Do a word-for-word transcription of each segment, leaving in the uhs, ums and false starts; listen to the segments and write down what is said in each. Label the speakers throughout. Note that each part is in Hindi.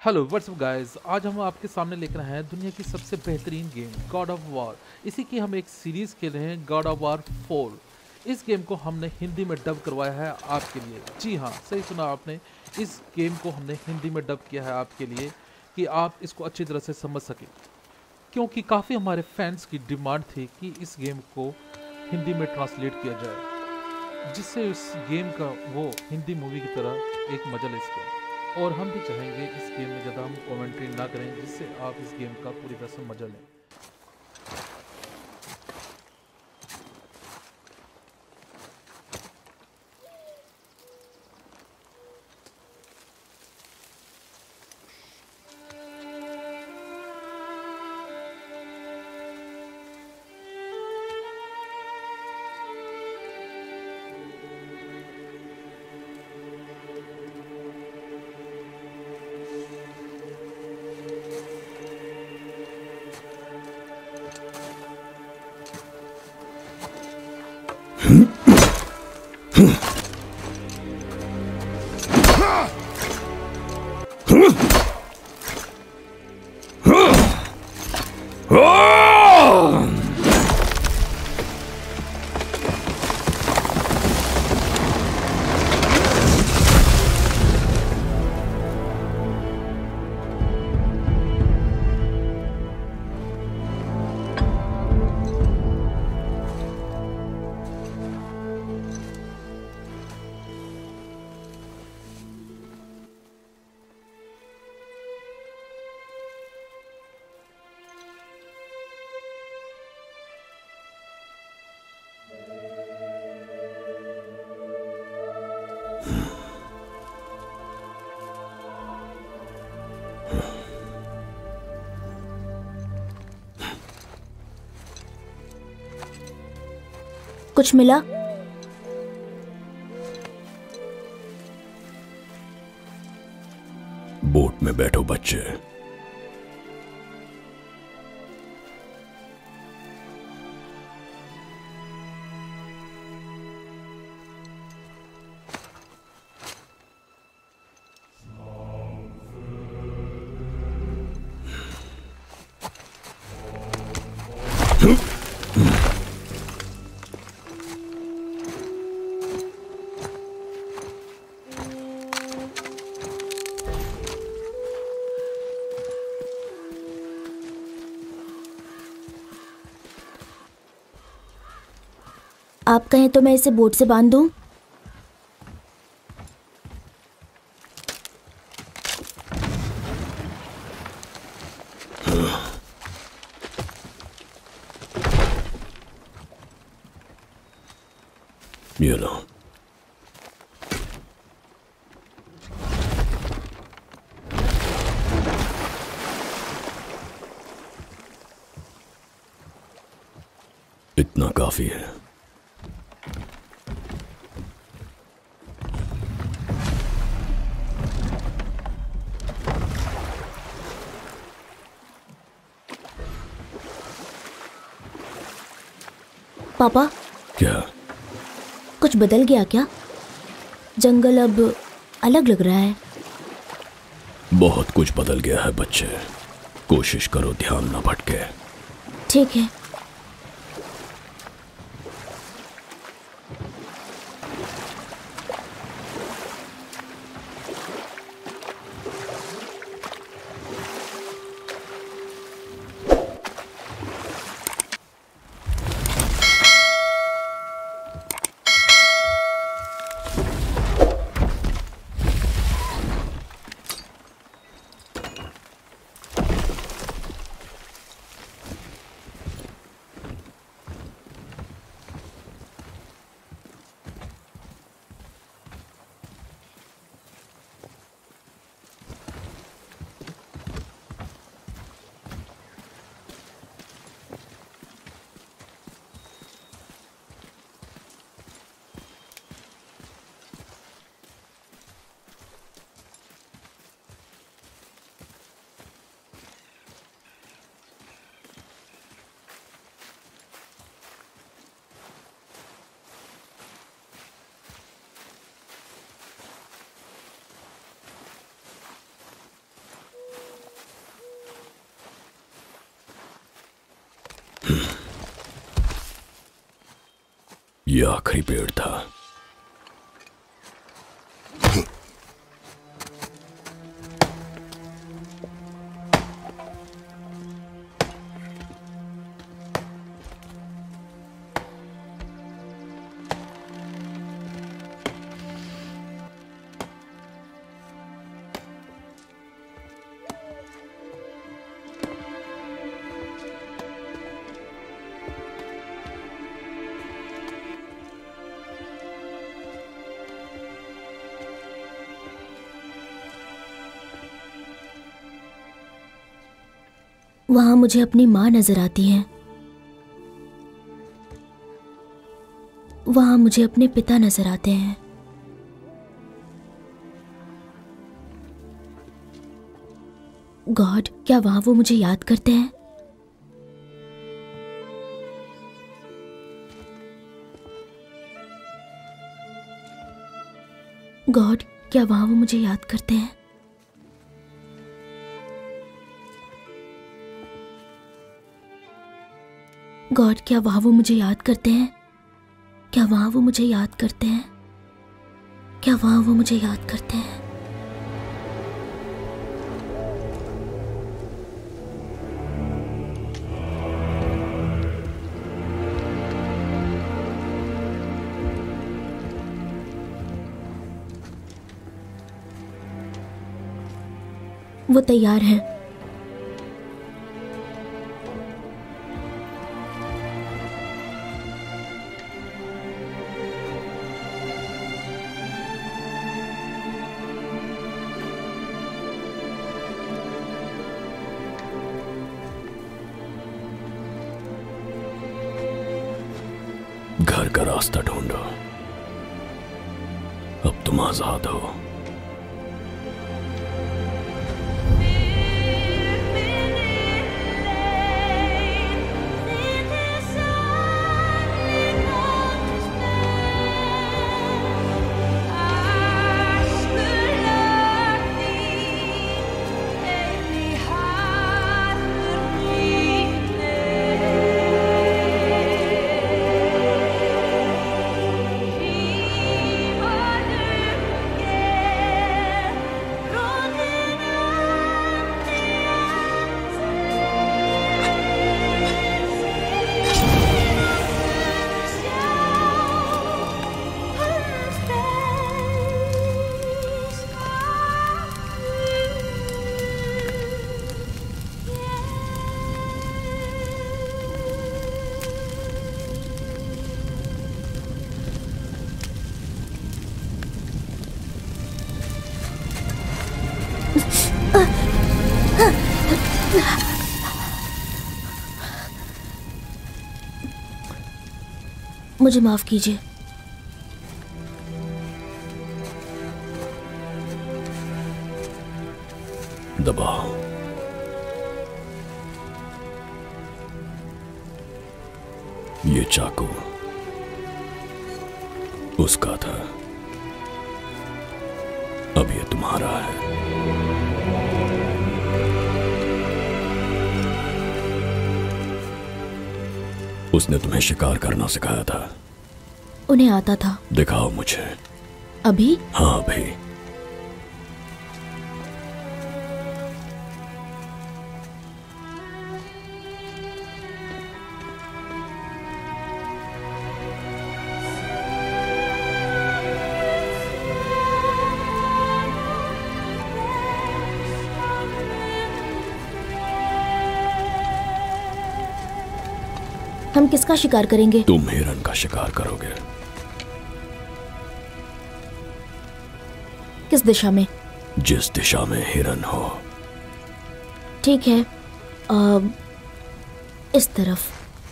Speaker 1: हेलो व्हाट्सअप गाइस, आज हम आपके सामने लेकर आए हैं दुनिया की सबसे बेहतरीन गेम गॉड ऑफ वॉर। इसी की हम एक सीरीज़ खेल रहे हैं गॉड ऑफ वॉर फोर। इस गेम को हमने हिंदी में डब करवाया है आपके लिए। जी हाँ, सही सुना आपने, इस गेम को हमने हिंदी में डब किया है आपके लिए कि आप इसको अच्छी तरह से समझ सकें, क्योंकि काफ़ी हमारे फैंस की डिमांड थी कि इस गेम को हिंदी में ट्रांसलेट किया जाए, जिससे इस गेम का वो हिंदी मूवी की तरह एक मजा ले सकें। और हम भी चाहेंगे इस गेम में ज़्यादा हम कमेंट्री ना करें, जिससे आप इस गेम का पूरी तरह से मजा लें।
Speaker 2: कुछ मिला?
Speaker 3: बोट में बैठो बच्चे।
Speaker 2: आप कहें तो मैं इसे बोट से बांध दूं?
Speaker 3: ये लो। इतना काफी है।
Speaker 2: पापा,
Speaker 3: क्या?
Speaker 2: कुछ बदल गया क्या? जंगल अब अलग लग रहा है।
Speaker 3: बहुत कुछ बदल गया है बच्चे। कोशिश करो ध्यान न भटके।
Speaker 2: ठीक है।
Speaker 3: ये आखिरी पेड़ था।
Speaker 2: वहां मुझे अपनी माँ नजर आती है, वहां मुझे अपने पिता नजर आते हैं। गॉड, क्या वहां वो मुझे याद करते हैं? गॉड, क्या वहां वो मुझे याद करते हैं? गॉड, क्या वहां वो मुझे याद करते हैं? क्या वहां वो मुझे याद करते हैं? क्या वहां वो मुझे याद करते हैं? वो तैयार हैं।
Speaker 3: घर का रास्ता ढूंढो, अब तुम आजाद हो। मुझे माफ कीजिए। दबाओ। ये चाकू उसका था, अब ये तुम्हारा है। उसने तुम्हें शिकार करना सिखाया था।
Speaker 2: उन्हें आता था।
Speaker 3: दिखाओ मुझे।
Speaker 2: अभी?
Speaker 3: हाँ अभी।
Speaker 2: हम किसका शिकार करेंगे?
Speaker 3: तुम हिरन का शिकार करोगे।
Speaker 2: किस दिशा में?
Speaker 3: जिस दिशा में हिरन हो।
Speaker 2: ठीक है, आ, इस तरफ।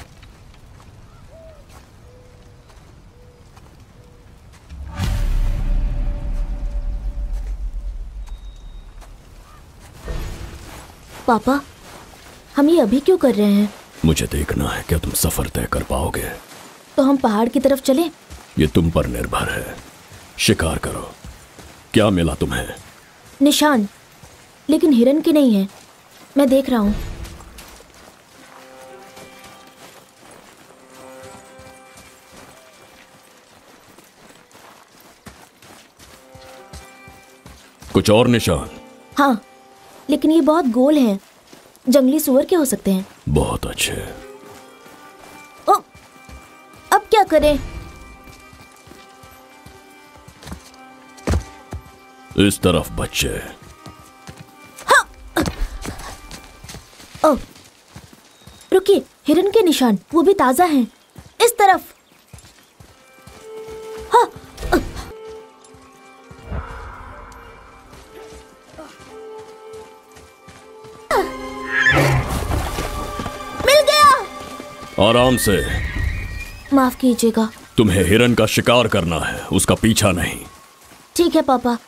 Speaker 2: पापा, हम ये अभी क्यों कर रहे हैं?
Speaker 3: मुझे देखना है क्या तुम सफर तय कर पाओगे।
Speaker 2: तो हम पहाड़ की तरफ चलें?
Speaker 3: ये तुम पर निर्भर है। शिकार करो। क्या मिला तुम्हें?
Speaker 2: निशान, लेकिन हिरन की नहीं है। मैं देख रहा हूं।
Speaker 3: कुछ और निशान?
Speaker 2: हाँ, लेकिन ये बहुत गोल हैं। जंगली सुअर के हो सकते हैं।
Speaker 3: बहुत अच्छे।
Speaker 2: ओ, अब क्या करें?
Speaker 3: इस तरफ बच्चे।
Speaker 2: हाँ। ओ, रुकिए, हिरन के निशान, वो भी ताजा हैं। इस तरफ। हाँ। मिल गया।
Speaker 3: आराम से।
Speaker 2: माफ कीजिएगा।
Speaker 3: तुम्हें हिरन का शिकार करना है, उसका पीछा नहीं।
Speaker 2: ठीक है पापा।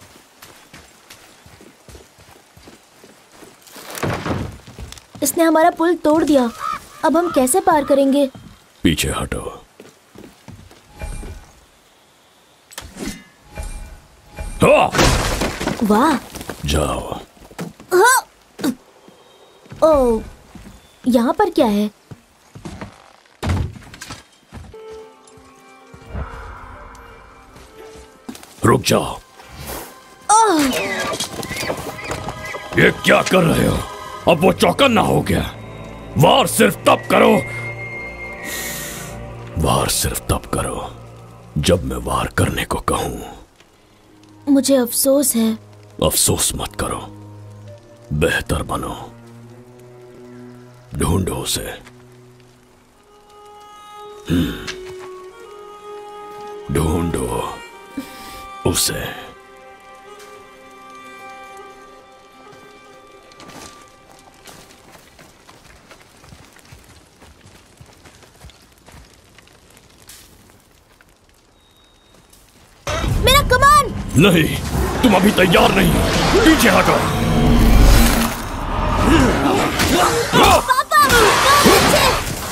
Speaker 2: इसने हमारा पुल तोड़ दिया। अब हम कैसे पार करेंगे?
Speaker 3: पीछे हटो। हाँ!
Speaker 2: वाह।
Speaker 3: जाओ।
Speaker 2: हाँ! ओ, यहाँ पर क्या है?
Speaker 3: रुक जाओ। ये क्या कर रहे हो? अब वो चौकन्ना हो गया। वार सिर्फ तब करो वार सिर्फ तब करो जब मैं वार करने को कहूं।
Speaker 2: मुझे अफसोस है।
Speaker 3: अफसोस मत करो, बेहतर बनो। ढूंढो उसे। ढूंढो उसे।
Speaker 2: मेरा कमान!
Speaker 3: नहीं, तुम अभी तैयार नहीं। पीछे हटो।
Speaker 2: पापा, पीछे!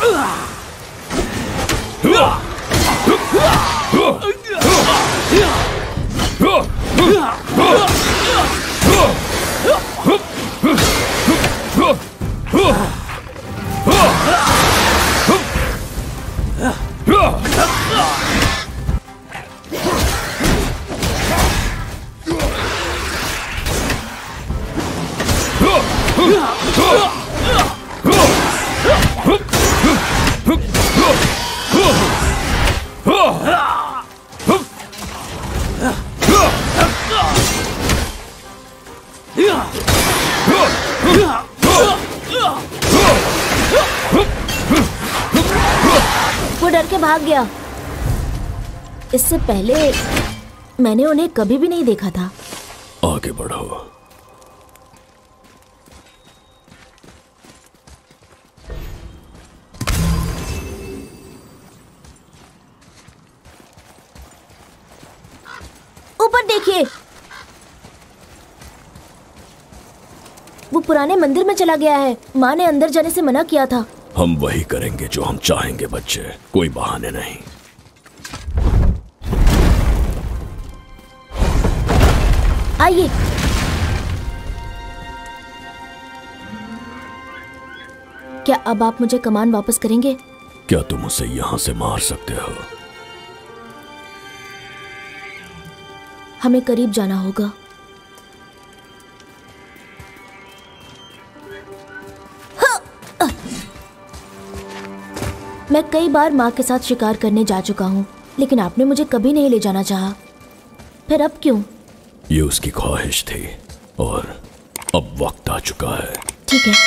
Speaker 2: वो डर के भाग गया। इससे पहले मैंने उन्हें कभी भी नहीं देखा था।
Speaker 3: आगे बढ़ो।
Speaker 2: ऊपर देखिए, वो पुराने मंदिर में चला गया है। माँ ने अंदर जाने से मना किया था।
Speaker 3: हम वही करेंगे जो हम चाहेंगे बच्चे, कोई बहाने नहीं।
Speaker 2: आइए। क्या अब आप मुझे कमान वापस करेंगे?
Speaker 3: क्या तुम उसे यहां से मार सकते हो?
Speaker 2: हमें करीब जाना होगा। मैं कई बार माँ के साथ शिकार करने जा चुका हूँ, लेकिन आपने मुझे कभी नहीं ले जाना चाहा। फिर अब क्यों?
Speaker 3: ये उसकी ख्वाहिश थी और अब वक्त आ चुका है।
Speaker 2: ठीक है।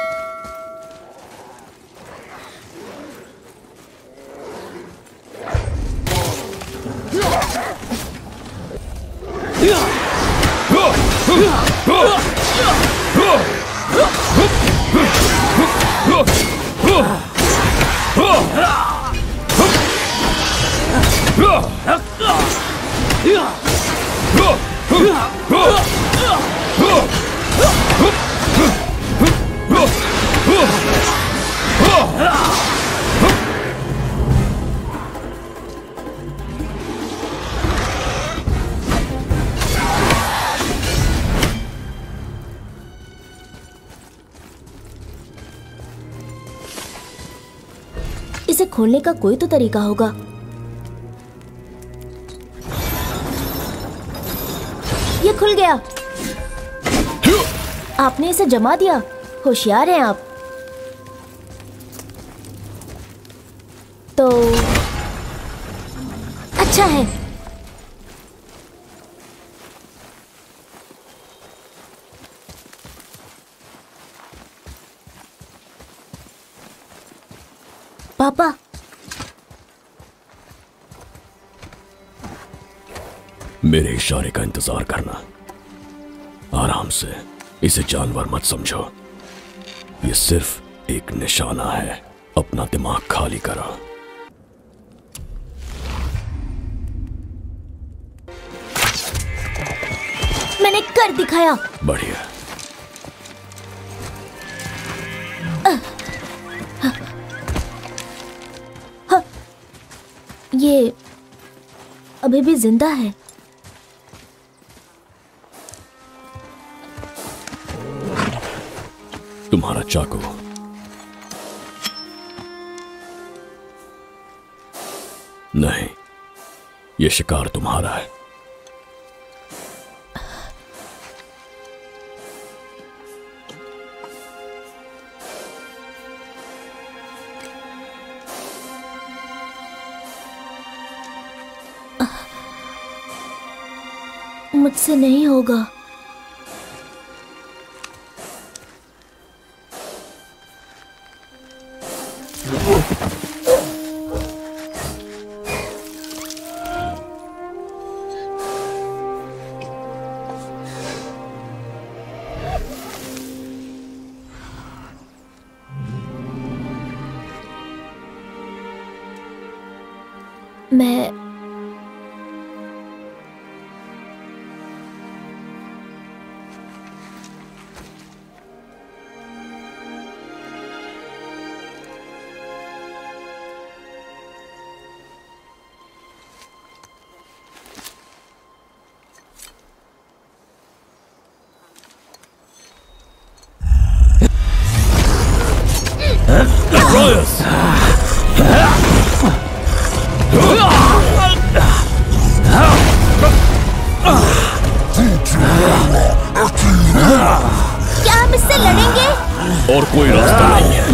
Speaker 2: इसे खोलने का कोई तो तरीका होगा। ये खुल खुल गया। आपने इसे जमा दिया। होशियार हैं आप। तो अच्छा है। पापा,
Speaker 3: मेरे इशारे का इंतजार करना। आराम से, इसे जानवर मत समझो। ये सिर्फ एक निशाना है। अपना दिमाग खाली करो।
Speaker 2: मैंने कर दिखाया।
Speaker 3: बढ़िया।
Speaker 2: ये अभी भी जिंदा है।
Speaker 3: तुम्हारा चाकू। नहीं, ये शिकार तुम्हारा है।
Speaker 2: मुझसे नहीं होगा। मैं क्या हम इससे लड़ेंगे?
Speaker 3: और कोई रास्ता नहीं है।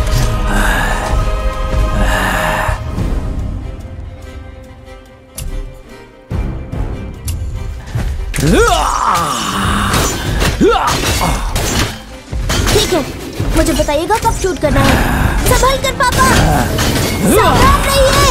Speaker 2: ठीक है, मुझे बताइएगा कब शूट करना है। संभल कर पापा, सावधान रहिए।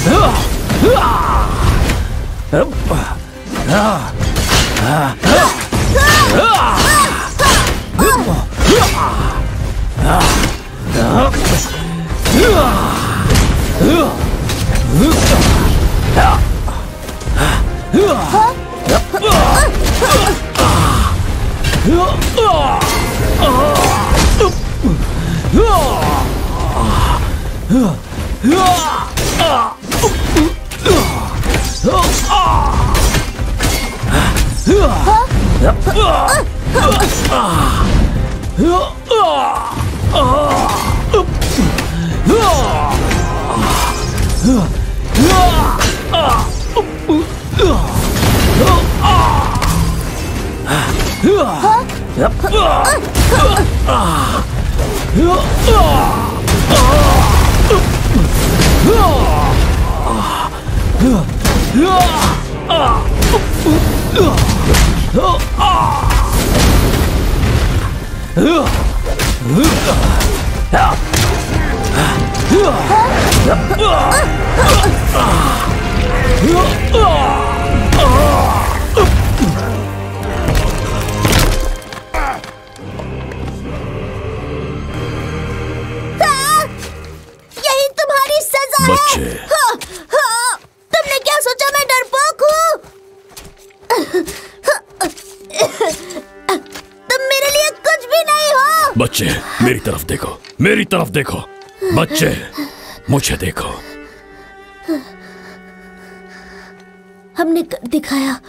Speaker 2: यही तुम्हारी सजा है।
Speaker 3: बच्चे,
Speaker 2: हाँ, हाँ, तुमने क्या सोचा मैं डरपोक हूँ? तुम मेरे लिए कुछ भी नहीं हो।
Speaker 3: बच्चे, मेरी तरफ देखो, मेरी तरफ देखो। बच्चे, मुझे देखो।
Speaker 2: हमने कर दिखाया।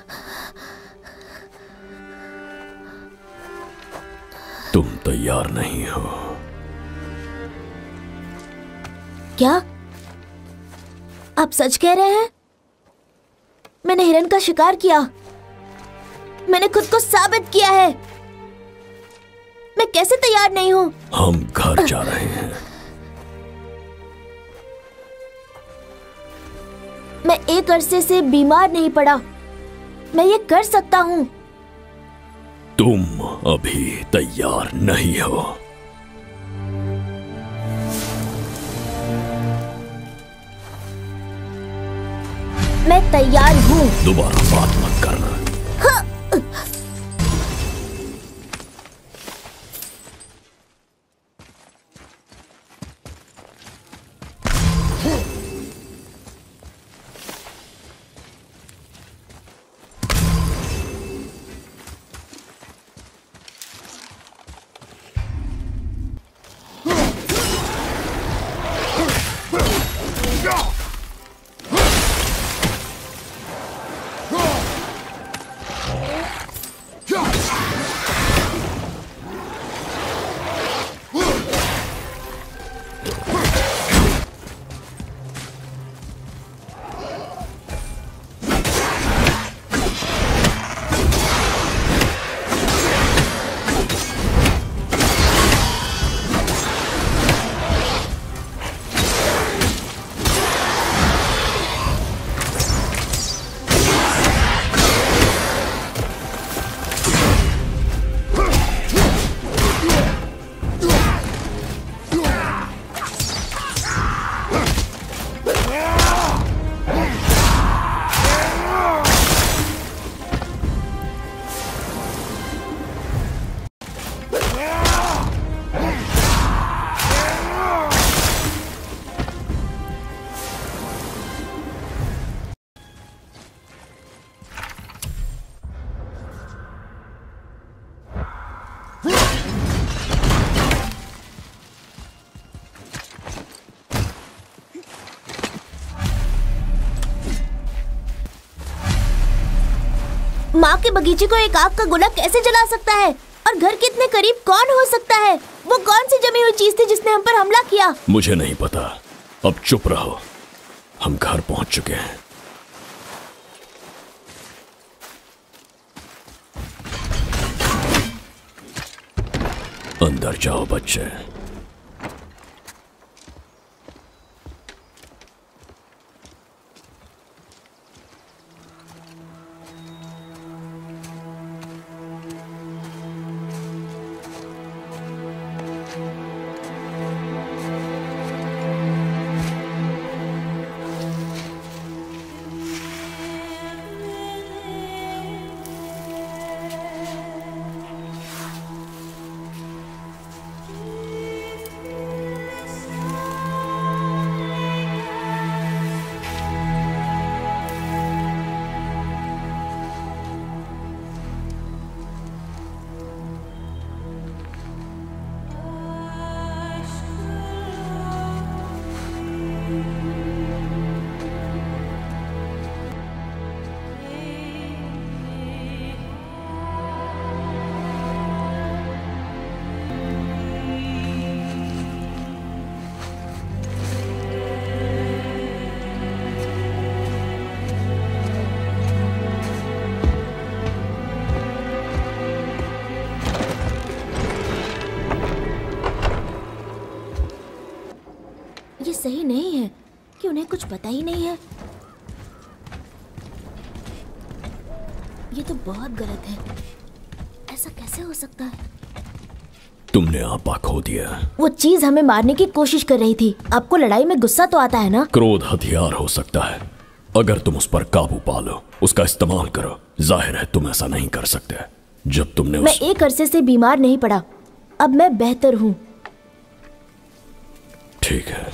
Speaker 3: तुम तैयार नहीं हो।
Speaker 2: क्या आप सच कह रहे हैं? मैंने हिरन का शिकार किया। मैंने खुद को साबित किया है। मैं कैसे तैयार नहीं हूँ?
Speaker 3: हम घर जा रहे हैं।
Speaker 2: मैं एक अरसे से बीमार नहीं पड़ा। मैं ये कर सकता हूँ।
Speaker 3: तुम अभी तैयार नहीं हो।
Speaker 2: मैं तैयार हूँ।
Speaker 3: दोबारा बात मत करना।
Speaker 2: हाँ। माँ के बगीचे को एक आग का गोला कैसे जला सकता है? और घर के इतने करीब कौन हो सकता है? वो कौन सी जमी हुई चीज थी जिसने हम पर हमला किया?
Speaker 3: मुझे नहीं पता। अब चुप रहो। हम घर पहुंच चुके हैं। अंदर जाओ बच्चे।
Speaker 2: ये सही नहीं है कि उन्हें कुछ पता ही नहीं है। ये तो बहुत गलत है। ऐसा कैसे हो सकता है?
Speaker 3: तुमने आपा खो दिया।
Speaker 2: वो चीज हमें मारने की कोशिश कर रही थी। आपको लड़ाई में गुस्सा तो आता है ना?
Speaker 3: क्रोध हथियार हो सकता है। अगर तुम उस पर काबू पा लो, उसका इस्तेमाल करो। जाहिर है तुम ऐसा नहीं कर सकते। जब तुमने
Speaker 2: मैं
Speaker 3: उस...
Speaker 2: एक अरसे से बीमार नहीं पड़ा। अब मैं बेहतर हूँ।
Speaker 3: ठीक है,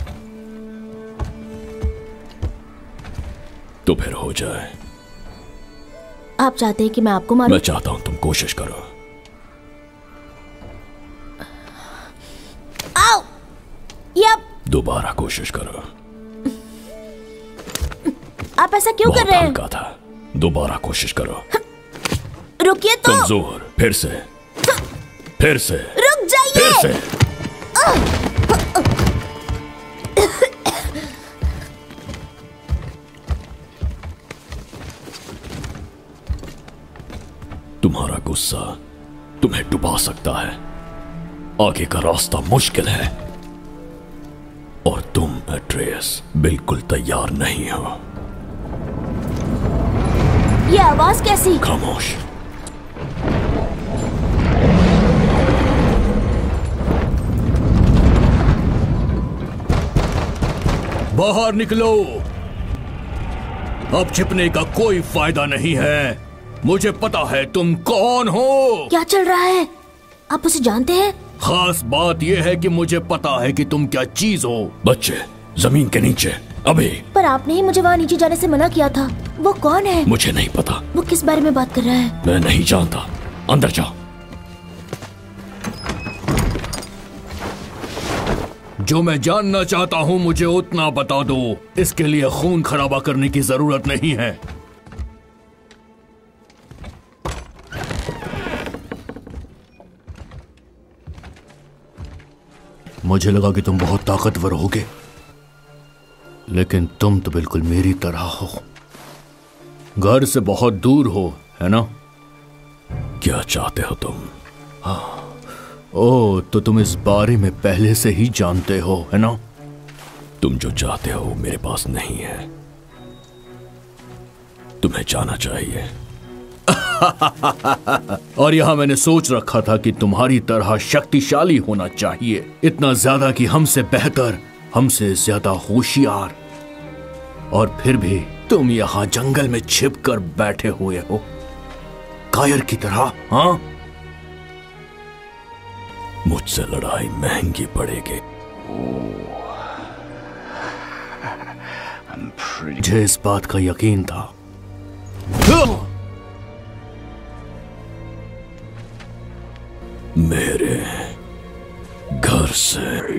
Speaker 3: तो फिर हो जाए।
Speaker 2: आप चाहते हैं कि मैं आपको मारूं?
Speaker 3: मैं चाहता हूं तुम कोशिश करो।
Speaker 2: आओ! यप!
Speaker 3: दोबारा कोशिश करो।
Speaker 2: आप ऐसा क्यों कर रहे हैं?
Speaker 3: हल्का था। दोबारा कोशिश करो।
Speaker 2: रुकिए तो।
Speaker 3: कमजोर। फिर से। फिर से।
Speaker 2: रुक जाइए।
Speaker 3: फिर से। तुम गुस्सा तुम्हें डुबा सकता है। आगे का रास्ता मुश्किल है और तुम अट्रेयस बिल्कुल तैयार नहीं हो।
Speaker 2: ये आवाज कैसी?
Speaker 3: खामोश।
Speaker 4: बाहर निकलो। अब छिपने का कोई फायदा नहीं है। मुझे पता है तुम कौन हो।
Speaker 2: क्या चल रहा है? आप उसे जानते हैं?
Speaker 4: खास बात यह है कि मुझे पता है कि तुम क्या चीज हो।
Speaker 3: बच्चे जमीन के नीचे अभी।
Speaker 2: पर आपने ही मुझे वहाँ नीचे जाने से मना किया था। वो कौन है?
Speaker 3: मुझे नहीं पता।
Speaker 2: वो किस बारे में बात कर रहा है?
Speaker 3: मैं नहीं जानता। अंदर जाओ।
Speaker 4: जो मैं जानना चाहता हूँ मुझे उतना बता दो। इसके लिए खून खराबा करने की जरूरत नहीं है। मुझे लगा कि तुम बहुत ताकतवर होगे, लेकिन तुम तो बिल्कुल मेरी तरह हो। घर से बहुत दूर हो, है ना?
Speaker 3: क्या चाहते हो तुम?
Speaker 4: हाँ। ओ, तो तुम इस बारे में पहले से ही जानते हो, है ना?
Speaker 3: तुम जो चाहते हो वो मेरे पास नहीं है। तुम्हें जाना चाहिए।
Speaker 4: और यहां मैंने सोच रखा था कि तुम्हारी तरह शक्तिशाली होना चाहिए, इतना ज्यादा कि हमसे बेहतर, हमसे ज्यादा होशियार। और फिर भी तुम यहां जंगल में छिप कर बैठे हुए हो, कायर की तरह। हाँ,
Speaker 3: मुझसे लड़ाई महंगी पड़ेगी।
Speaker 4: मुझे इस बात का यकीन था।
Speaker 3: मेरे घर से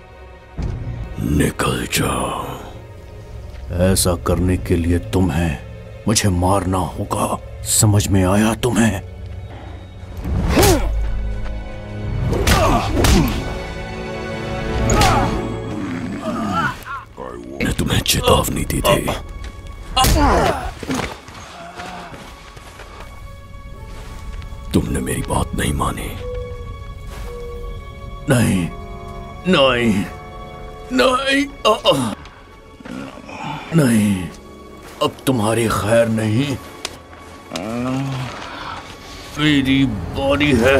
Speaker 3: निकल जाओ।
Speaker 4: ऐसा करने के लिए तुम्हें मुझे मारना होगा। समझ में आया तुम्हें?
Speaker 3: मैंने तुम्हें चेतावनी दी थी। तुमने मेरी बात नहीं मानी।
Speaker 4: नहीं, नहीं, नहीं, आ, नहीं, अब तुम्हारी खैर नहीं। मेरी बॉडी है।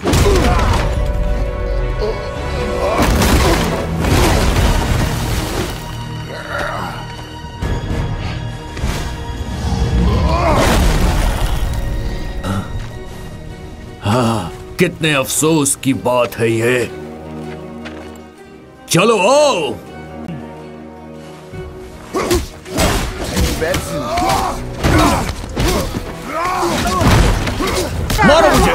Speaker 4: हाँ, कितने अफसोस की बात है ये। चलो आओ। मारो मुझे।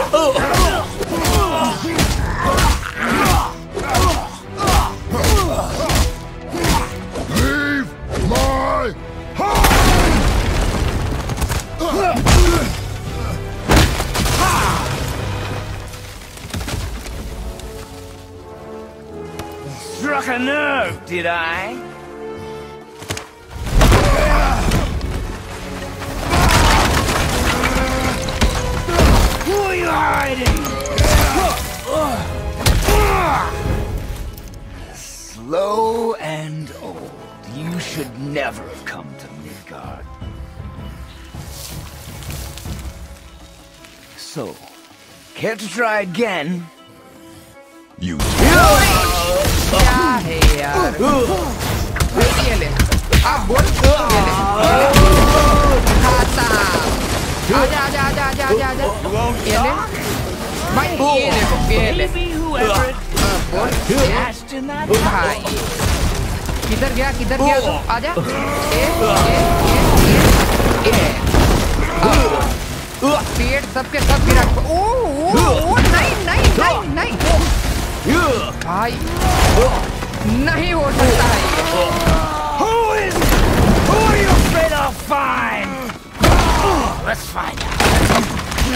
Speaker 5: Struck a nerve, did I? Who are you hiding? Slow and old. You should never have come to Midgard. So, care to try again?
Speaker 3: You.
Speaker 6: क्या है यार? ये ले, अब बोल ये ले, खाता, आजा आजा आजा आजा आजा आजा, ये ले, भाई ये ले ये ले, बोल भाई, किधर गया किधर गया तू? आजा, ये ये ये ये, पेड़ सबके सब गिरा, ओ ओ ओ नहीं नहीं नहीं नहीं, भाई नहीं हो सकता है ये।
Speaker 5: Who is? Who are you afraid I'll find? Let's find out.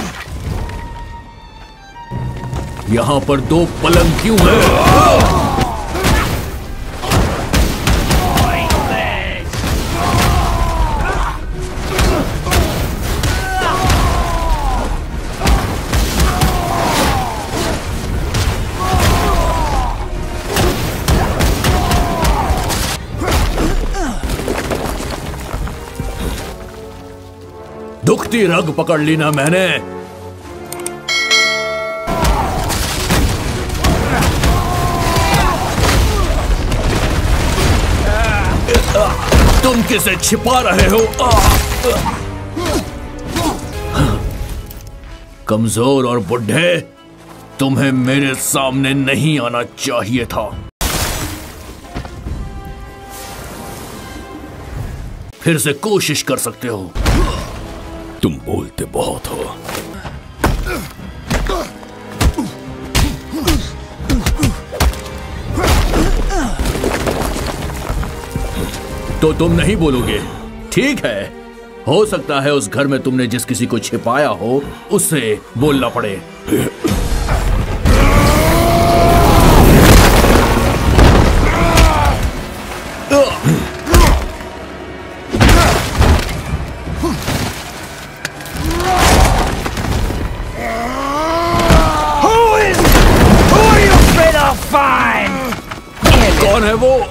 Speaker 4: यहाँ पर दो पलंग क्यों हैं? दुखती रग पकड़ ली ना मैंने। तुम किसे छिपा रहे हो? कमजोर और बुढ़े, तुम्हें मेरे सामने नहीं आना चाहिए था। फिर से कोशिश कर सकते हो।
Speaker 3: तुम बोलते बहुत हो।
Speaker 4: तो तुम नहीं बोलोगे? ठीक है, हो सकता है उस घर में तुमने जिस किसी को छिपाया हो उससे बोलना पड़े। कौन है वो?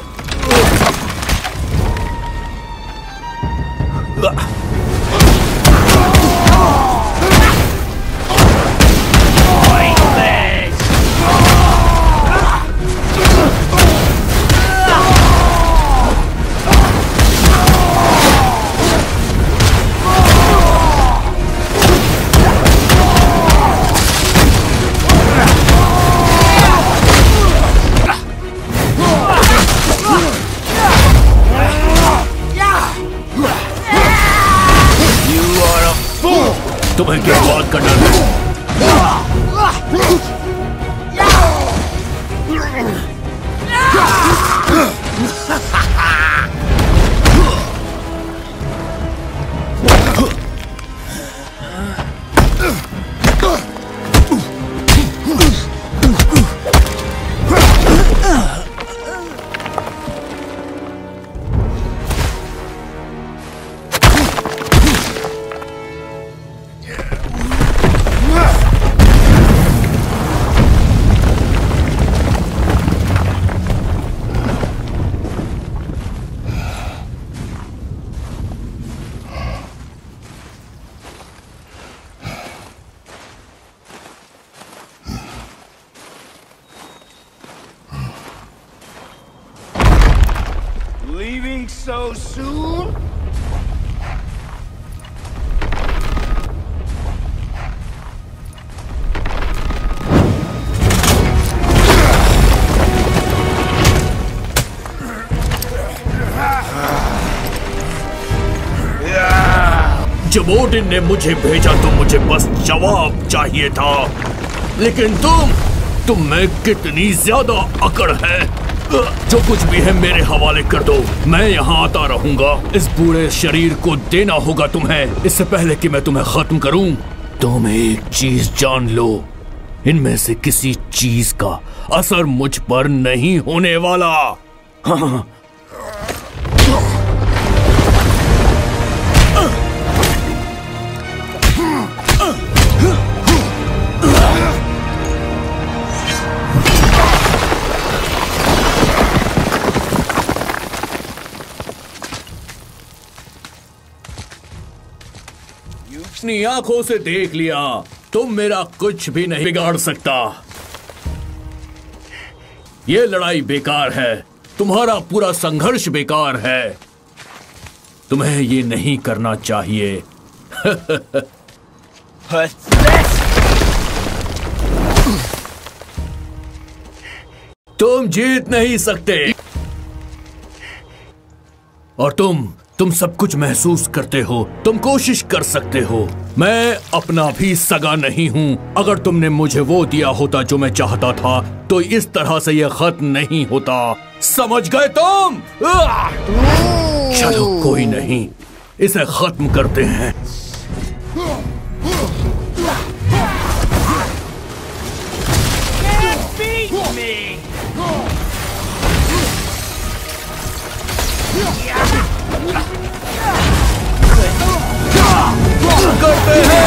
Speaker 4: तुम्हें क्या बात करना है?
Speaker 5: Leaving so soon?
Speaker 4: जब ओडिन ने मुझे भेजा तो मुझे बस जवाब चाहिए था, लेकिन तुम तुम में कितनी ज्यादा अकड़ है। जो कुछ भी है मेरे हवाले कर दो, मैं यहाँ आता रहूंगा। इस पूरे शरीर को देना होगा तुम्हें। इससे पहले कि मैं तुम्हें खत्म करूं, तुम एक चीज जान लो, इनमें से किसी चीज का असर मुझ पर नहीं होने वाला। हाँ। अपनी आंखों से देख लिया, तुम मेरा कुछ भी नहीं बिगाड़ सकता। ये लड़ाई बेकार है, तुम्हारा पूरा संघर्ष बेकार है। तुम्हें ये नहीं करना चाहिए। तुम जीत नहीं सकते। और तुम तुम सब कुछ महसूस करते हो, तुम कोशिश कर सकते हो। मैं अपना भी सगा नहीं हूं। अगर तुमने मुझे वो दिया होता जो मैं चाहता था, तो इस तरह से यह खत्म नहीं होता। समझ गए तुम? चलो कोई नहीं, इसे खत्म करते हैं। करते हैं।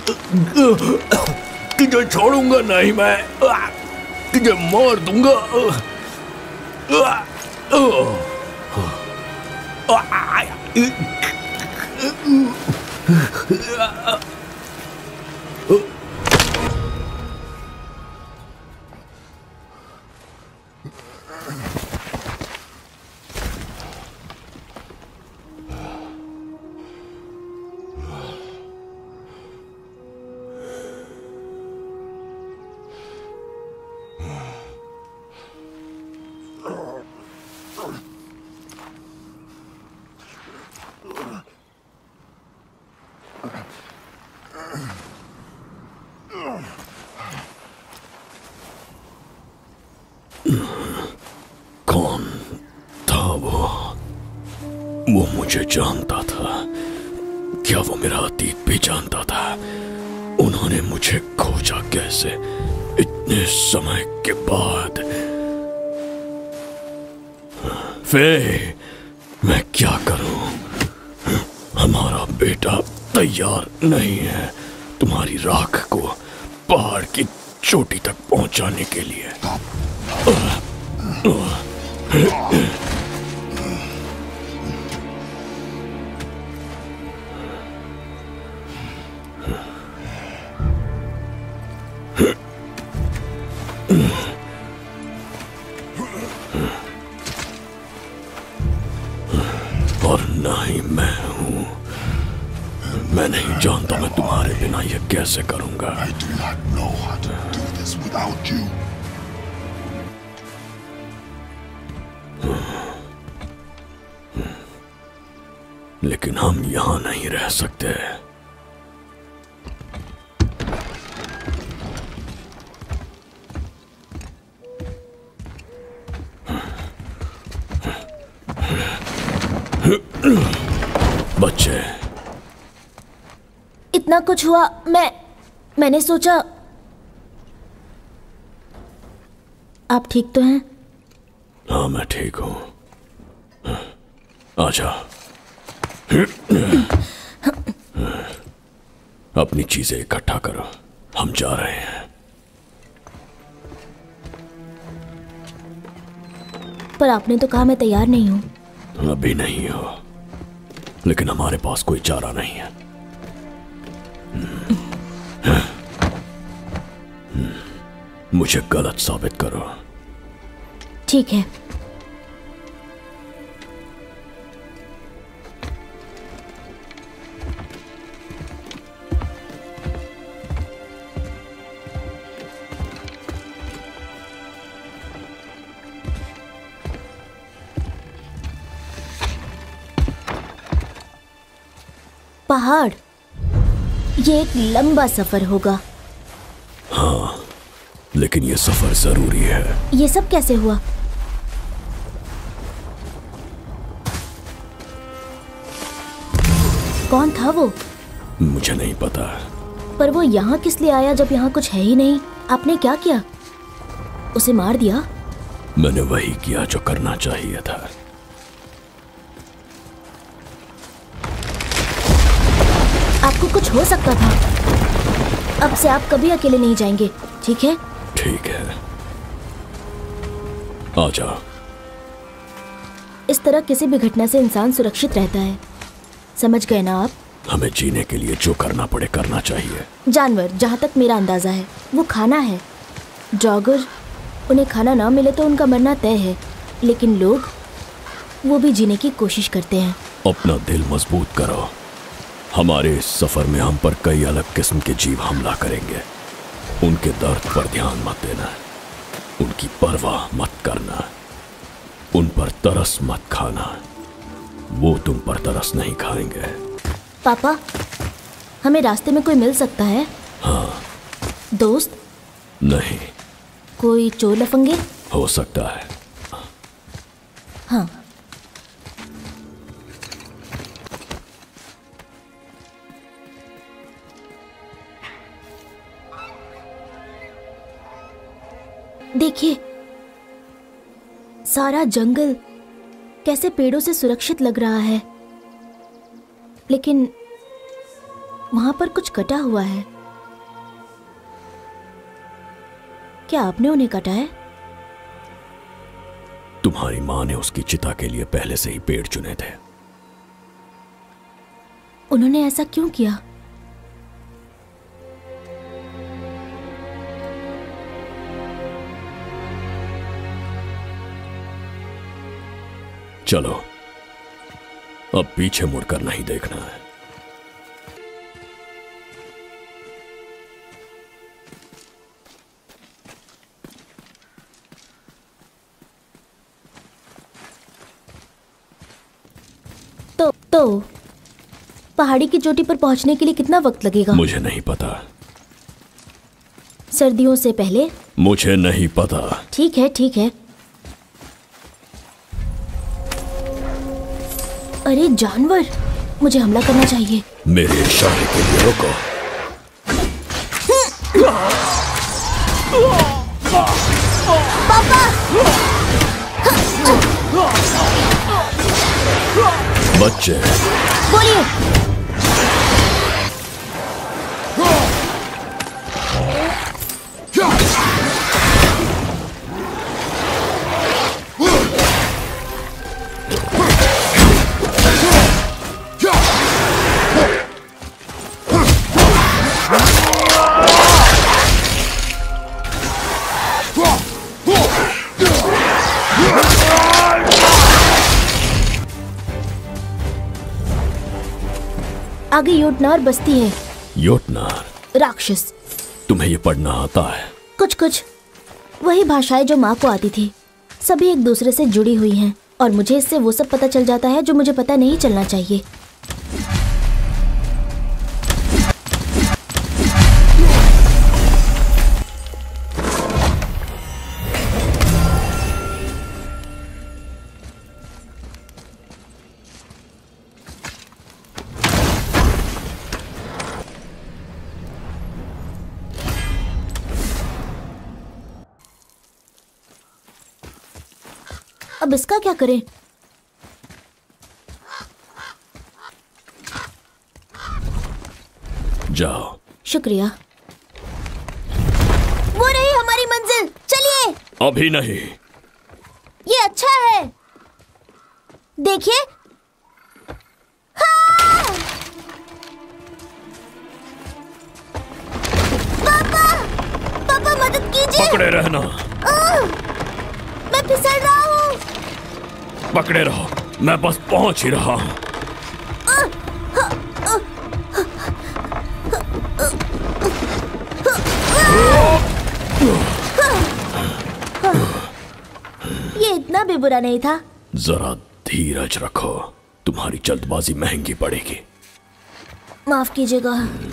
Speaker 3: तुझे छोड़ूंगा नहीं मैं, तुझे मार दूंगा। कौन था वो? वो मुझे जानता था। क्या वो मेरा अतीत भी जानता था? उन्होंने मुझे खोजा कैसे इतने समय के बाद? फे, मैं क्या करूं? हमारा बेटा तैयार नहीं है तुम्हारी राख को पहाड़ की चोटी तक पहुंचाने के लिए। और ना ही मैं हूं। मैं नहीं जानता मैं तुम्हारे बिना ये कैसे करूंगा।
Speaker 7: I do not know how to do this without you.
Speaker 3: लेकिन हम यहां नहीं रह सकते। बच्चे,
Speaker 2: इतना कुछ हुआ, मैं मैंने सोचा आप ठीक तो हैं?
Speaker 3: हाँ मैं ठीक हूं। आजा। अपनी चीजें इकट्ठा करो, हम जा रहे हैं।
Speaker 2: पर आपने तो कहा मैं तैयार नहीं हूं।
Speaker 3: अभी नहीं हो, लेकिन हमारे पास कोई चारा नहीं है। मुझे गलत साबित करो।
Speaker 2: ठीक है। पहाड़, ये एक लंबा सफर होगा।
Speaker 3: हाँ, लेकिन ये सफर जरूरी है।
Speaker 2: ये सब कैसे हुआ? कौन था वो?
Speaker 3: मुझे नहीं पता।
Speaker 2: पर वो यहाँ किस लिए आया जब यहाँ कुछ है ही नहीं? आपने क्या किया? उसे मार दिया?
Speaker 3: मैंने वही किया जो करना चाहिए था।
Speaker 2: आपको कुछ हो सकता था। अब से आप कभी अकेले नहीं जाएंगे, ठीक है?
Speaker 3: ठीक है, आ जाओ।
Speaker 2: इस तरह किसी भी घटना से इंसान सुरक्षित रहता है, समझ गए ना आप?
Speaker 3: हमें जीने के लिए जो करना पड़े करना चाहिए।
Speaker 2: जानवर, जहाँ तक मेरा अंदाजा है, वो खाना है। जॉगर, उन्हें खाना ना मिले तो उनका मरना तय है, लेकिन लोग, वो भी जीने की कोशिश करते हैं।
Speaker 3: अपना दिल मजबूत करो। हमारे इस सफर में हम पर कई अलग किस्म के जीव हमला करेंगे। उनके दर्द पर ध्यान मत देना, उनकी परवाह मत करना, उन पर तरस मत खाना। वो तुम पर तरस नहीं खाएंगे।
Speaker 2: पापा, हमें रास्ते में कोई मिल सकता है?
Speaker 3: हाँ।
Speaker 2: दोस्त?
Speaker 3: नहीं।
Speaker 2: कोई चोर लफंगे?
Speaker 3: हो सकता है।
Speaker 2: हाँ। देखिए, सारा जंगल कैसे पेड़ों से सुरक्षित लग रहा है, लेकिन वहां पर कुछ कटा हुआ है। क्या आपने उन्हें काटा है?
Speaker 3: तुम्हारी माँ ने उसकी चिता के लिए पहले से ही पेड़ चुने थे।
Speaker 2: उन्होंने ऐसा क्यों किया?
Speaker 3: चलो, अब पीछे मुड़कर नहीं देखना है।
Speaker 2: तो तो पहाड़ी की चोटी पर पहुंचने के लिए कितना वक्त लगेगा?
Speaker 3: मुझे नहीं पता।
Speaker 2: सर्दियों से पहले?
Speaker 3: मुझे नहीं पता।
Speaker 2: ठीक है ठीक है। अरे जानवर, मुझे हमला करना चाहिए।
Speaker 3: मेरे इशारे के लिए रुको।
Speaker 2: पापा!
Speaker 3: बच्चे,
Speaker 2: बोलिए। आगे योटनार बस्ती है।
Speaker 3: योटनार?
Speaker 2: राक्षस।
Speaker 3: तुम्हें ये पढ़ना आता है?
Speaker 2: कुछ कुछ। वही भाषाएं जो माँ को आती थी, सभी एक दूसरे से जुड़ी हुई हैं, और मुझे इससे वो सब पता चल जाता है जो मुझे पता नहीं चलना चाहिए। अब इसका क्या करें?
Speaker 3: जाओ।
Speaker 2: शुक्रिया। वो रही हमारी मंजिल, चलिए।
Speaker 3: अभी नहीं।
Speaker 2: ये अच्छा है, देखिए। हाँ! पापा, पापा मदद कीजिए।
Speaker 3: पकड़े रहना।
Speaker 2: आ, मैं फिसल रहा हूँ।
Speaker 3: पकड़े रहो, मैं बस पहुंच ही रहा हूं।
Speaker 2: ये इतना भी बुरा नहीं था।
Speaker 3: जरा धीरज रखो, तुम्हारी जल्दबाजी महंगी पड़ेगी।
Speaker 2: माफ कीजिएगा।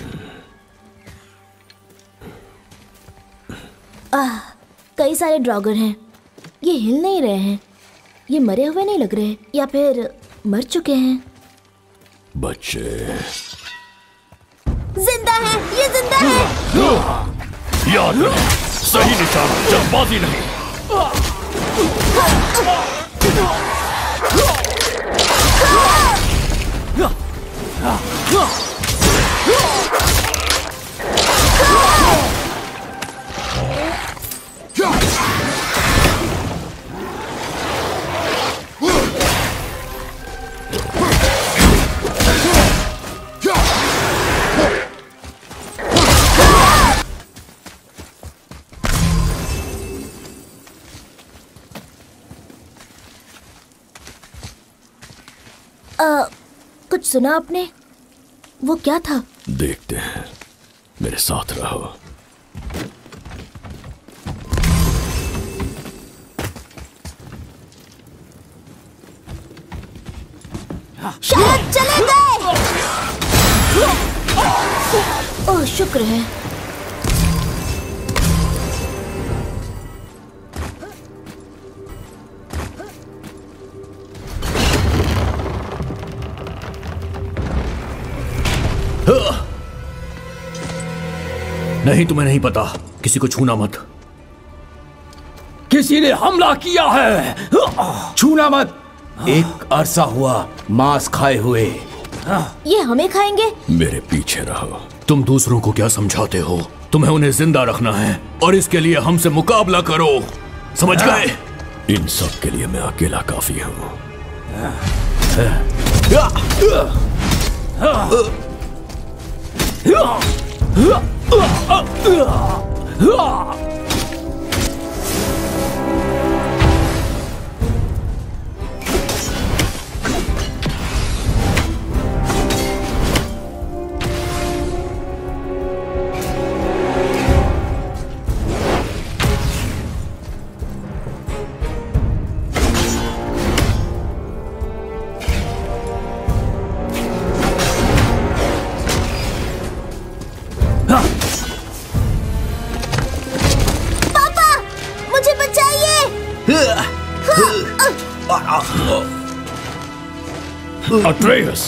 Speaker 2: आह, कई सारे ड्रॉगर हैं। ये हिल नहीं रहे हैं। ये मरे हुए नहीं लग रहे, या फिर मर चुके हैं।
Speaker 3: बच्चे
Speaker 2: जिंदा है, ये जिंदा है।
Speaker 3: याद रहे, सही निशाना, जल्दबाजी नहीं।
Speaker 2: आ, कुछ सुना आपने? वो क्या था?
Speaker 3: देखते हैं, मेरे साथ रहो।
Speaker 2: शायद चले गए। ओह, शुक्र है।
Speaker 4: नहीं, तुम्हें नहीं पता, किसी को छूना मत।
Speaker 5: किसी ने हमला किया है, छूना मत। एक अरसा हुआ मांस खाए हुए।
Speaker 2: ये हमें खाएंगे?
Speaker 3: मेरे पीछे रहो।
Speaker 4: तुम दूसरों को क्या समझाते हो? तुम्हें उन्हें जिंदा रखना है और इसके लिए हमसे मुकाबला करो, समझ गए?
Speaker 3: इन सब के लिए मैं अकेला काफी हूं।
Speaker 4: Atreus!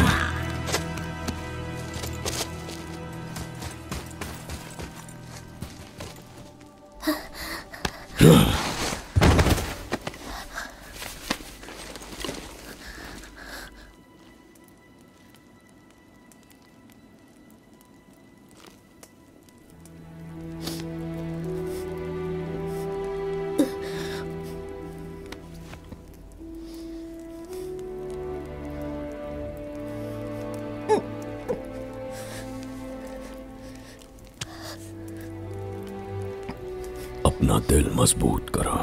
Speaker 3: अपना दिल मजबूत करो।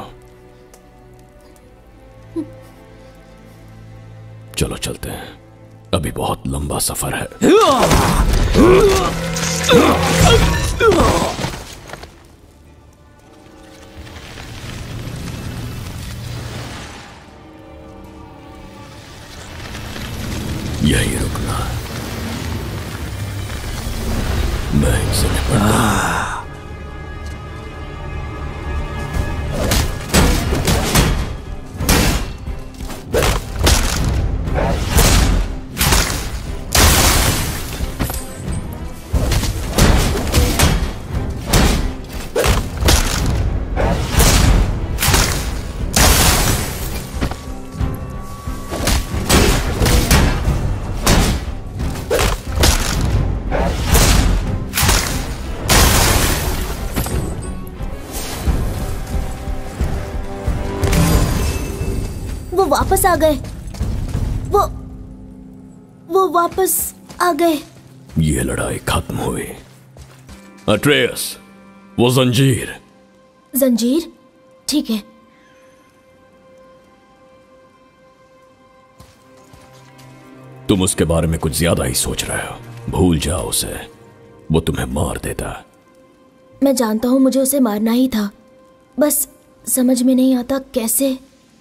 Speaker 3: चलो चलते हैं, अभी बहुत लंबा सफर है। यही रुकना, मैं इनसे निपटूंगा।
Speaker 2: वापस आ गए। वो वो वापस आ गए।
Speaker 3: ये लड़ाई खत्म हुई। अट्रेयस, वो जंजीर।
Speaker 2: जंजीर? ठीक है।
Speaker 3: तुम उसके बारे में कुछ ज्यादा ही सोच रहे हो। भूल जाओ उसे, वो तुम्हें मार देता।
Speaker 2: मैं जानता हूं मुझे उसे मारना ही था, बस समझ में नहीं आता कैसे।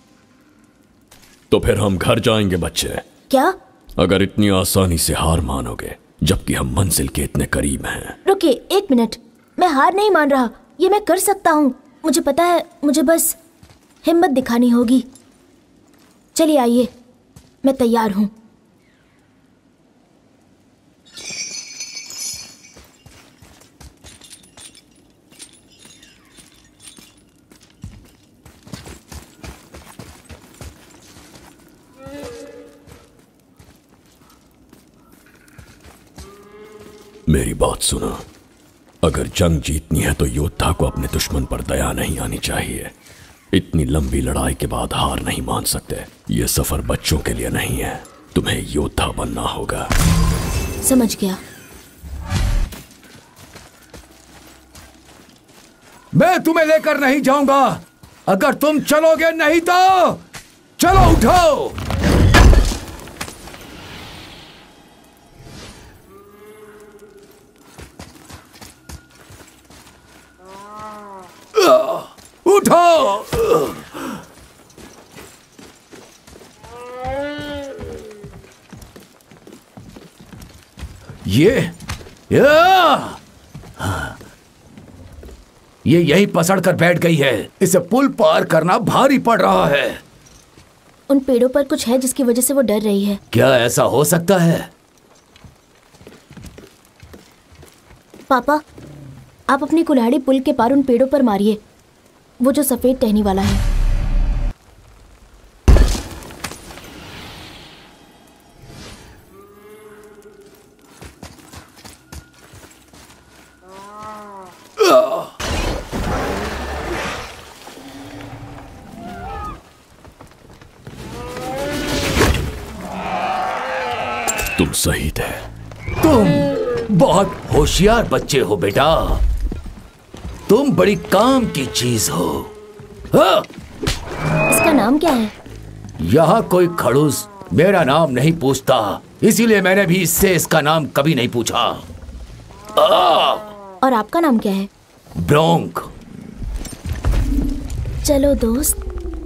Speaker 3: तो फिर हम घर जाएंगे बच्चे।
Speaker 2: क्या?
Speaker 3: अगर इतनी आसानी से हार मानोगे जबकि हम मंजिल के इतने करीब हैं।
Speaker 2: रुकिए एक मिनट, मैं हार नहीं मान रहा, ये मैं कर सकता हूँ। मुझे पता है, मुझे बस हिम्मत दिखानी होगी। चलिए आइए, मैं तैयार हूँ।
Speaker 3: मेरी बात सुनो, अगर जंग जीतनी है तो योद्धा को अपने दुश्मन पर दया नहीं आनी चाहिए। इतनी लंबी लड़ाई के बाद हार नहीं मान सकते। यह सफर बच्चों के लिए नहीं है, तुम्हें योद्धा बनना होगा।
Speaker 2: समझ गया।
Speaker 8: मैं तुम्हें लेकर नहीं जाऊंगा अगर तुम चलोगे नहीं तो। चलो उठो। उठो। ये ये यही पसड़ कर बैठ गई है। इसे पुल पार करना भारी पड़ रहा है।
Speaker 2: उन पेड़ों पर कुछ है जिसकी वजह से वो डर रही है।
Speaker 8: क्या ऐसा हो सकता है?
Speaker 2: पापा, आप अपनी कुल्हाड़ी पुल के पार उन पेड़ों पर मारिए, वो जो सफेद टहनी वाला है।
Speaker 3: सही थे।
Speaker 8: तुम बहुत होशियार बच्चे हो बेटा। तुम बड़ी काम की चीज हो। हाँ?
Speaker 2: इसका नाम क्या है?
Speaker 8: यहाँ कोई खड़ूस मेरा नाम नहीं पूछता, इसीलिए मैंने भी इससे इसका नाम कभी नहीं पूछा। आ!
Speaker 2: और आपका नाम क्या है?
Speaker 8: ब्रोंक।
Speaker 2: चलो दोस्त।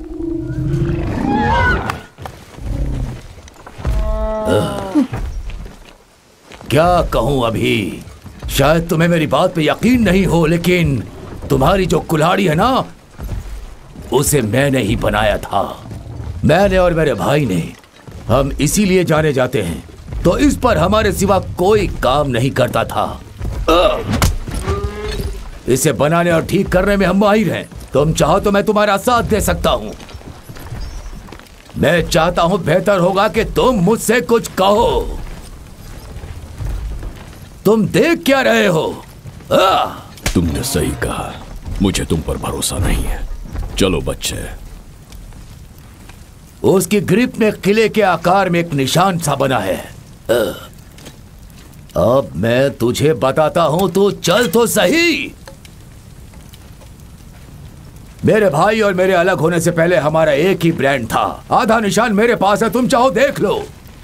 Speaker 8: क्या कहूँ अभी, शायद तुम्हें मेरी बात पे यकीन नहीं हो, लेकिन तुम्हारी जो कुल्हाड़ी है ना, उसे मैंने ही बनाया था। मैंने और मेरे भाई ने। हम इसीलिए जाने जाते हैं, तो इस पर हमारे सिवा कोई काम नहीं करता था। इसे बनाने और ठीक करने में हम माहिर हैं। तुम चाहो तो मैं तुम्हारा साथ दे सकता हूं। मैं चाहता हूं, बेहतर होगा कि तुम मुझसे कुछ कहो। तुम देख क्या रहे हो? आ!
Speaker 3: तुमने सही कहा, मुझे तुम पर भरोसा नहीं है। चलो बच्चे।
Speaker 8: उसकी ग्रिप में किले के आकार में एक निशान सा बना है। अब मैं तुझे बताता हूं, तू चल तो सही। मेरे भाई और मेरे अलग होने से पहले हमारा एक ही ब्रांड था। आधा निशान मेरे पास है, तुम चाहो देख लो।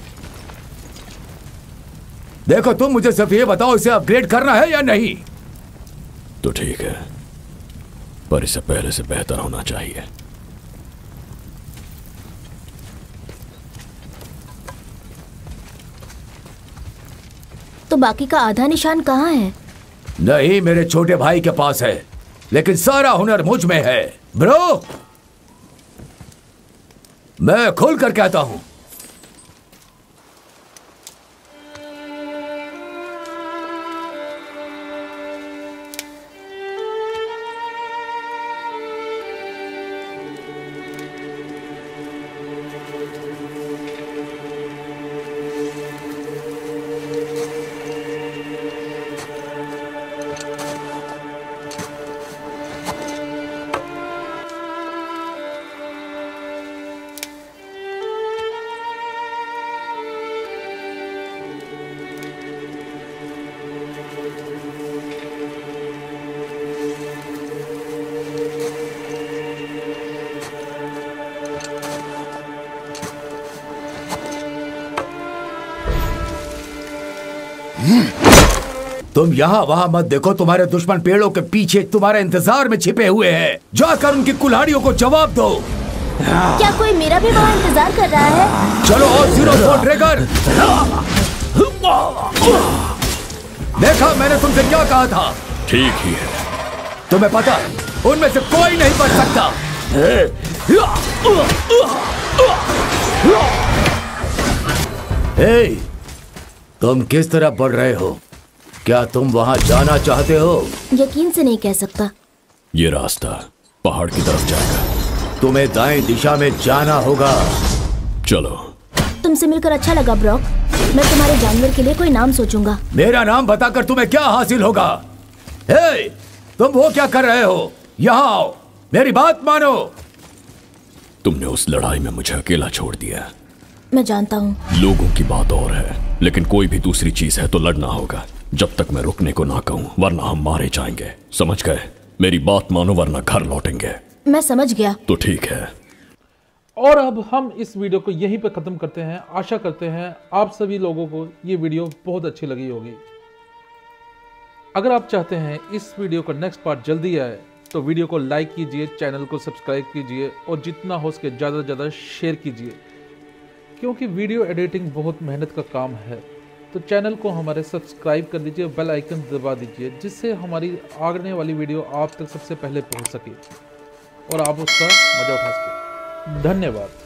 Speaker 8: देखो, तुम मुझे सिर्फ ये बताओ, इसे अपग्रेड करना है या नहीं?
Speaker 3: तो ठीक है, पर इसे पहले से बेहतर होना चाहिए।
Speaker 2: तो बाकी का आधा निशान कहाँ है?
Speaker 8: नहीं, मेरे छोटे भाई के पास है, लेकिन सारा हुनर मुझ में है ब्रो। मैं खुल कर कहता हूं। तुम यहाँ वहाँ मत देखो, तुम्हारे दुश्मन पेड़ों के पीछे तुम्हारे इंतजार में छिपे हुए हैं। जाकर उनकी कुल्हाड़ियों को जवाब दो।
Speaker 2: क्या कोई मेरा भी वहाँ इंतजार कर रहा है?
Speaker 8: चलो और जीरो फोर ट्रिगर। देखा मैंने तुमसे क्या कहा था?
Speaker 3: ठीक ही है।
Speaker 8: तुम्हें पता, उनमें से कोई नहीं बच सकता। हे, तुम किस तरह बढ़ रहे हो? क्या तुम वहां जाना चाहते हो?
Speaker 2: यकीन से नहीं कह सकता।
Speaker 3: ये रास्ता पहाड़ की तरफ जाएगा।
Speaker 8: तुम्हें दाएं दिशा में जाना होगा।
Speaker 3: चलो।
Speaker 2: तुमसे मिलकर अच्छा लगा ब्रॉक। मैं तुम्हारे जानवर के लिए कोई नाम सोचूंगा।
Speaker 8: मेरा नाम बताकर तुम्हें क्या हासिल होगा? हे, तुम वो क्या कर रहे हो? यहाँ आओ, मेरी बात मानो।
Speaker 3: तुमने उस लड़ाई में मुझे अकेला छोड़ दिया।
Speaker 2: मैं जानता हूँ।
Speaker 3: लोगों की बात और है, लेकिन कोई भी दूसरी चीज है तो लड़ना होगा। जब तक मैं रुकने को ना कहूं, वरना हम मारे जाएंगे। समझ गए? मेरी बात मानो वरना घर लौटेंगे।
Speaker 2: मैं समझ गया।
Speaker 3: तो ठीक है।
Speaker 1: और अब हम इस वीडियो को यहीं पर ख़त्म करते हैं। आशा करते हैं आप सभी लोगों को ये वीडियो बहुत अच्छी लगी होगी। अगर आप चाहते हैं इस वीडियो का नेक्स्ट पार्ट जल्दी आए तो वीडियो को लाइक कीजिए, चैनल को सब्सक्राइब कीजिए और जितना हो सके ज़्यादा से ज़्यादा शेयर कीजिए, क्योंकि वीडियो एडिटिंग बहुत मेहनत का काम है। तो चैनल को हमारे सब्सक्राइब कर लीजिए, बेल आइकन दबा दीजिए, जिससे हमारी आने वाली वीडियो आप तक सबसे पहले पहुंच सके और आप उसका मजा उठा सकें। धन्यवाद।